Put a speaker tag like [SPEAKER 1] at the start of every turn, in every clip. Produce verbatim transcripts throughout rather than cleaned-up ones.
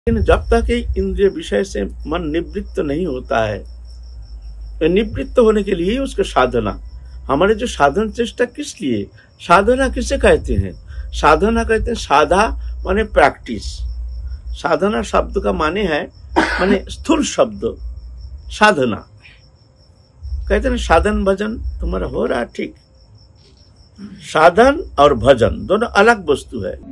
[SPEAKER 1] लेकिन जब तक इंद्रिय विषय से मन निवृत्त नहीं होता है, निवृत्त होने के लिए उसका साधना, हमारे जो साधन चेष्टा किस लिए, साधना किसे कहते हैं? साधना कहते हैं, साधा माने प्रैक्टिस। साधना शब्द का माने है माने स्थूल शब्द साधना। कहते हैं साधन भजन तुम्हारा हो रहा ठीक। साधन और भजन दोनों अलग वस्तु है।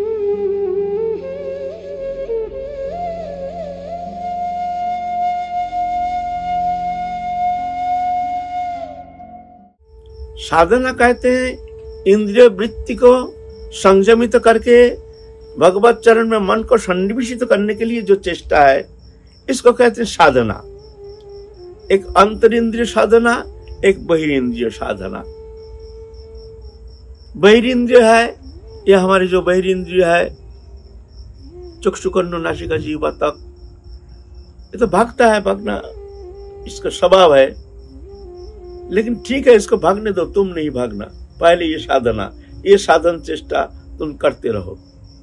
[SPEAKER 1] साधना कहते हैं इंद्रिय वृत्ति को संयमित करके भगवत चरण में मन को सन्निवेशित करने के लिए जो चेष्टा है, इसको कहते हैं साधना। एक अंतरिंद्रिय साधना, एक बहिरिंद्रिय साधना। बहिरिंद्रिय है, यह हमारी जो बहिरिंद्रिय है, चक्षुकर्णो नासिका जीवा तक, ये तो भागता है, भागना इसका स्वभाव है। लेकिन ठीक है, इसको भागने दो, तुम नहीं भागना। पहले ये साधना, ये साधन चेष्टा तुम करते रहो।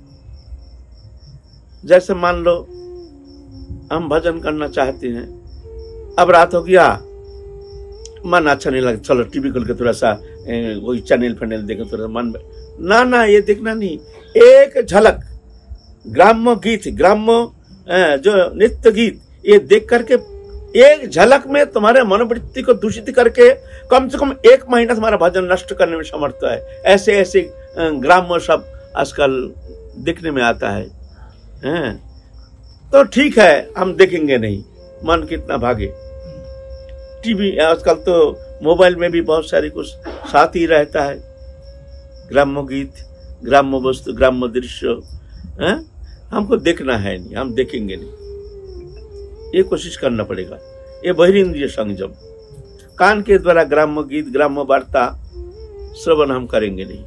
[SPEAKER 1] जैसे मान लो हम भजन करना चाहते हैं, अब रात हो गया, मन अच्छा नहीं लगा, चलो टीवी खोल के थोड़ा सा कोई चैनल फैनल देखे, थोड़ा मन में ना ना ये देखना नहीं। एक झलक ग्राम्य गीत, ग्राम्य जो नित्य गीत, ये देख करके एक झलक में तुम्हारे मनोवृत्ति को दूषित करके कम से कम एक महीना तुम्हारा भजन नष्ट करने में समर्थ है। ऐसे ऐसे ग्राम्य सब आजकल दिखने में आता है, हैं? तो ठीक है, हम देखेंगे नहीं, मन कितना भागे। टीवी आजकल तो मोबाइल में भी बहुत सारे कुछ साथ ही रहता है, ग्राम्य गीत, ग्राम्य वस्तु, ग्राम्य दृश्य, हैं? हमको देखना है नहीं, हम देखेंगे नहीं। ये कोशिश करना पड़ेगा। ये बहिरिंद्रिय संयम, कान के द्वारा ग्राम्य गीत, ग्राम्य वार्ता श्रवण हम करेंगे नहीं,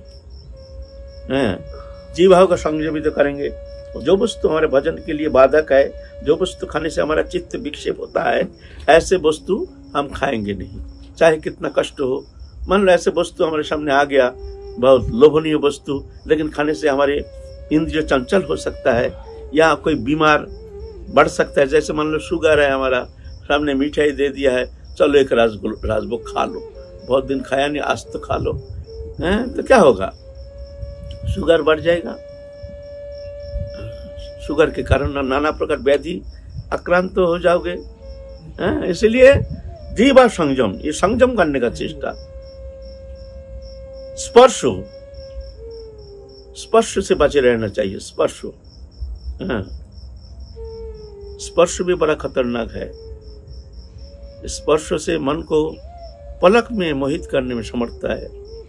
[SPEAKER 1] हैं? जीवाओं का संयमित तो करेंगे। जो वस्तु हमारे भजन के लिए बाधक है, जो वस्तु खाने से हमारा चित्त विक्षेप होता है, ऐसे वस्तु हम खाएंगे नहीं, चाहे कितना कष्ट हो। मान लो ऐसे वस्तु हमारे सामने आ गया, बहुत लोभनीय वस्तु, लेकिन खाने से हमारे इंद्रिय चंचल हो सकता है, या कोई बीमार बढ़ सकता है। जैसे मान लो शुगर है, हमारा सामने मिठाई दे दिया है, चलो एक राजगुल राजभोग खा लो, बहुत दिन खाया नहीं, आज तो खा लो, हैं? तो क्या होगा? शुगर बढ़ जाएगा। शुगर के कारण नाना प्रकार व्याधि आक्रांत तो हो जाओगे, हैं? इसलिए जीवा संयम, ये संयम करने का चेष्टा। स्पर्श, स्पर्श से बचे रहना चाहिए। स्पर्श, हैं? स्पर्श भी बड़ा खतरनाक है। स्पर्श से मन को पलक में मोहित करने में समर्थता है।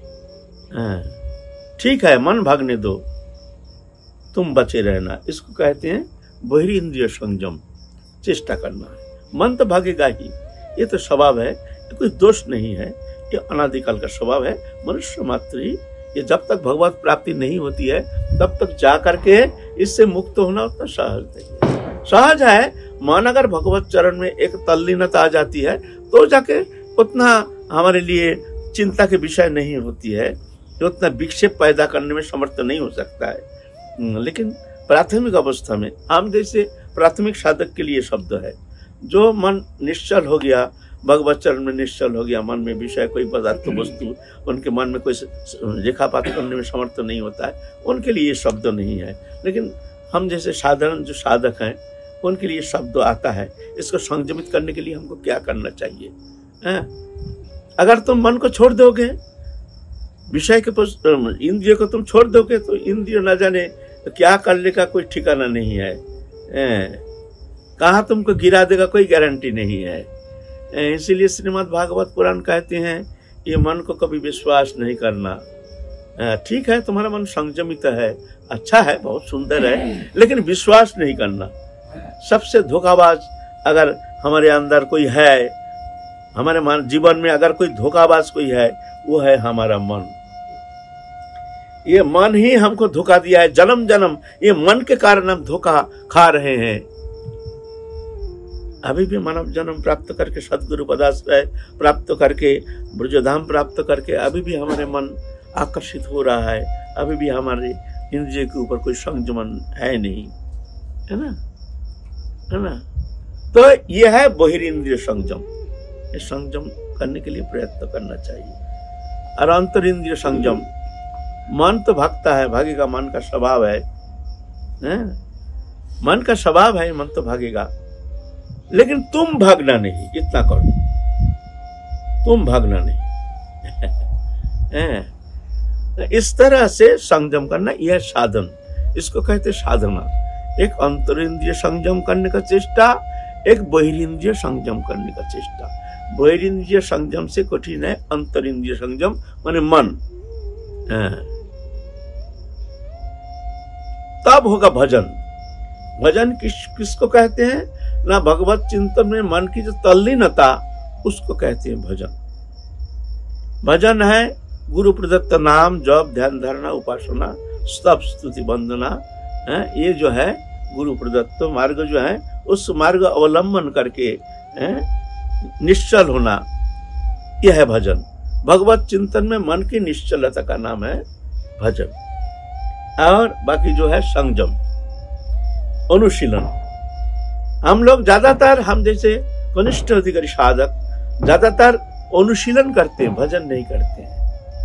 [SPEAKER 1] ठीक है, मन भागने दो, तुम बचे रहना, इसको कहते हैं बहिरी इंद्रिय संयम। चेष्टा करना है, मन तो भागेगा ही, ये तो स्वभाव है, ये कोई दोष नहीं है, ये अनादिकाल का स्वभाव है। मनुष्य मात्र ही, ये जब तक भगवत प्राप्ति नहीं होती है तब तक जा करके इससे मुक्त होना उतना सहज नहीं है। सहज है, मन अगर भगवत चरण में एक तल्लीनता आ जाती है तो जाके उतना हमारे लिए चिंता के विषय नहीं होती है, जो उतना विक्षेप पैदा करने में समर्थ नहीं हो सकता है। लेकिन प्राथमिक अवस्था में, हम जैसे प्राथमिक साधक के लिए शब्द है, जो मन निश्चल हो गया, भगवत चरण में निश्चल हो गया, मन में विषय कोई पदार्थ वस्तु उनके मन में कोई रेखापात करने में समर्थ नहीं होता है, उनके लिए ये शब्द नहीं है। लेकिन हम जैसे साधारण जो साधक हैं, उनके लिए शब्द आता है। इसको संयमित करने के लिए हमको क्या करना चाहिए, हैं? अगर तुम मन को छोड़ दोगे, विषय के इंद्रिय को तुम छोड़ दोगे, तो इंद्रिय न जाने तो क्या करने का कोई ठिकाना नहीं है, कहाँ तुमको गिरा देगा कोई गारंटी नहीं है। इसीलिए श्रीमद् भागवत पुराण कहते हैं, ये मन को कभी विश्वास नहीं करना। ठीक है, तुम्हारा मन संयमित है, अच्छा है, बहुत सुंदर है, लेकिन विश्वास नहीं करना। सबसे धोखाबाज अगर हमारे अंदर कोई है, हमारे जीवन में अगर कोई धोखाबाज कोई है, वो है हमारा मन। ये मन ही हमको धोखा दिया है, जन्म जन्म ये मन के कारण हम धोखा खा रहे हैं। अभी भी मानव जन्म प्राप्त करके, सदगुरु पदाश्रय प्राप्त करके, ब्रजधाम प्राप्त करके, अभी भी हमारे मन आकर्षित हो रहा है, अभी भी हमारे इंद्रिय के ऊपर कोई संयमन है नहीं, है ना। है ना। तो यह है बहिरिंद्रिय संयम। ये संयम करने के लिए प्रयत्न करना चाहिए। और अंतरिंद्रिय संयम, मन तो भागता है, भागेगा, मन का स्वभाव है, है? मन का स्वभाव है, मन तो भागेगा, लेकिन तुम भागना नहीं, इतना करो, तुम भागना नहीं। इस तरह से संयम करना, यह साधन, इसको कहते साधना। एक अंतरिंद्रिय संयम करने का चेष्टा, एक बहिरिंद्रिय संयम करने का चेष्टा। बहिरिंद्रिय संयम से कठिन है अंतरिंद्रिय संयम, माने मन। तब होगा भजन। भजन किस किसको कहते हैं ना, भगवत चिंतन में मन की जो तल्लीनता, उसको कहते हैं भजन। भजन है गुरु प्रदत्त नाम, जप, ध्यान, धारणा, उपासना, स्तव, स्तुति, वंदना, है? ये जो है गुरु प्रदत्त मार्ग जो है, उस मार्ग अवलंबन करके है? निश्चल होना, यह है भजन। भगवत चिंतन में मन की निश्चलता का नाम है भजन। और बाकी जो है संयम, अनुशीलन। हम लोग ज्यादातर, हम जैसे कनिष्ठ अधिकारी साधक ज्यादातर अनुशीलन करते हैं, भजन नहीं करते हैं।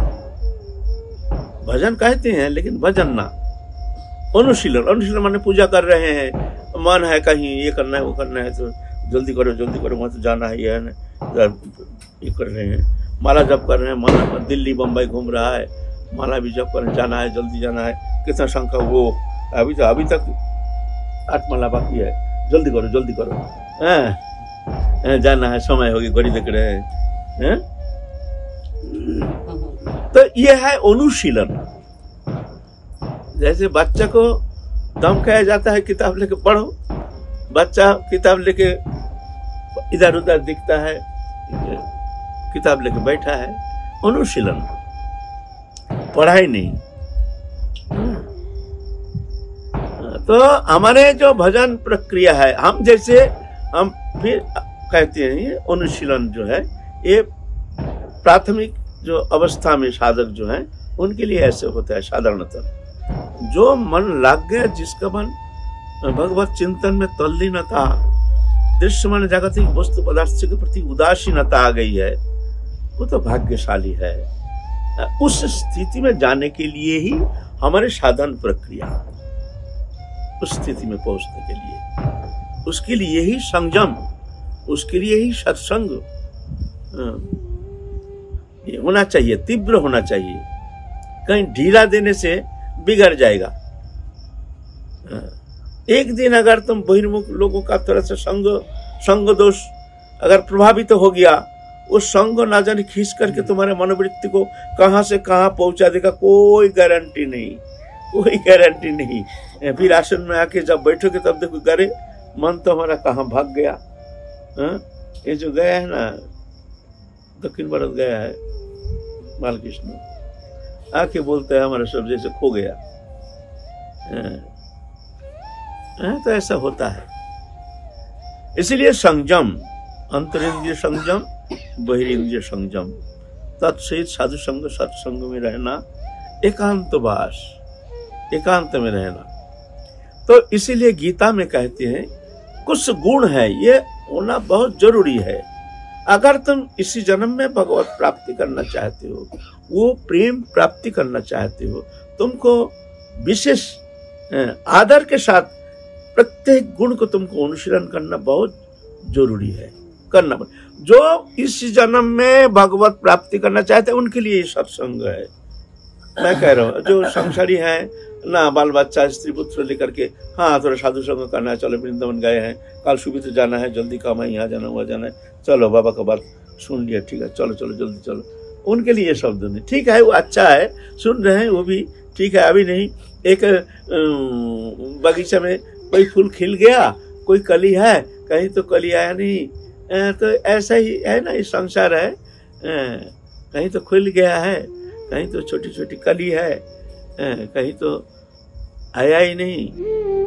[SPEAKER 1] भजन कहते हैं लेकिन भजन ना, अनुशीलन। अनुशीलन माने पूजा कर रहे हैं, मन है कहीं ये करना है वो करना है, तो जल्दी करो जल्दी करो, वहां तो जाना है, ये है ये कर रहे हैं। माला जप कर रहे हैं, माला दिल्ली बम्बई घूम रहा है, माला भी जप कर जाना है, जल्दी जाना है, कितना शंका, वो अभी तो अभी तक आठ माला बाकी है, जल्दी करो जल्दी करो, है जाना है, समय होगी, घड़ी देख रहे हैं, है? तो यह है अनुशीलन। जैसे बच्चा को धमकाया जाता है किताब लेके पढ़ो, बच्चा किताब लेके इधर उधर दिखता है, किताब लेके बैठा है, अनुशीलन, पढ़ाई नहीं। तो हमारे जो भजन प्रक्रिया है, हम जैसे हम फिर कहते हैं ये अनुशीलन जो है, ये प्राथमिक जो अवस्था में साधक जो है उनके लिए ऐसे होता है साधारणतः। जो मन लग गया, जिसका मन भगवत चिंतन में तल्लीनता, दृश्यमान जागतिक वस्तु पदार्थ के प्रति उदासीनता आ गई है, वो तो भाग्यशाली है। उस स्थिति में जाने के लिए ही हमारे साधन प्रक्रिया, उस स्थिति में पहुंचने के लिए, उसके लिए ही संयम, उसके लिए ही सत्संग ये होना चाहिए, तीव्र होना चाहिए। कहीं ढीला देने से बिगड़ जाएगा। एक दिन अगर तुम बहिर्मुख लोगों का थोड़ा सा संग संग दोष अगर प्रभावित तो हो गया, वो संग ना जाने खींच करके तुम्हारे मनोवृत्ति को कहां से कहां पहुंचा देगा, कोई गारंटी नहीं, कोई गारंटी नहीं। फिर आसन में आके जब बैठोगे तब देखो, करे मन तो हमारा कहाँ भाग गया। हा? ये जो गया है ना, दक्षिण भारत गया है बालकृष्ण, आके बोलते हैं हमारा सब जैसे खो गया। हाँ, तो ऐसा होता है। इसलिए संयम, अंतरिंद्रिय संयम, बहिरिंद्रिय संयम, तत्सहित साधु संग सत्संग में रहना, एकांतवास, एकांत में रहना। तो इसीलिए गीता में कहते हैं कुछ गुण है, ये होना बहुत जरूरी है। अगर तुम इसी जन्म में भगवत प्राप्ति करना चाहते हो, वो प्रेम प्राप्ति करना चाहते हो, तुमको विशेष आदर के साथ प्रत्येक गुण को तुमको अनुशीलन करना बहुत जरूरी है, करना। जो इस जन्म में भगवत प्राप्ति करना चाहते हैं उनके लिए सत्संग है। मैं कह रहा हूँ, जो संसारी है ना, बाल बच्चा स्त्री पुत्र लेकर के, हाँ थोड़ा साधु संग करना है, चलो वृंदावन गए हैं, कल सुबह तो जाना है, जल्दी काम है, यहाँ जाना हुआ जाना है, चलो बाबा का बात सुन लिया, ठीक है, चलो चलो जल्दी चलो, उनके लिए शब्द नहीं। ठीक है, वो अच्छा है, सुन रहे हैं, वो भी ठीक है। अभी नहीं, एक बगीचा में कोई फूल खिल गया, कोई कली है, कहीं तो कली आया नहीं, तो ऐसा ही है ना, ये संसार है, कहीं तो खुल गया है, कहीं तो छोटी छोटी कली है, कहीं तो आया ही नहीं।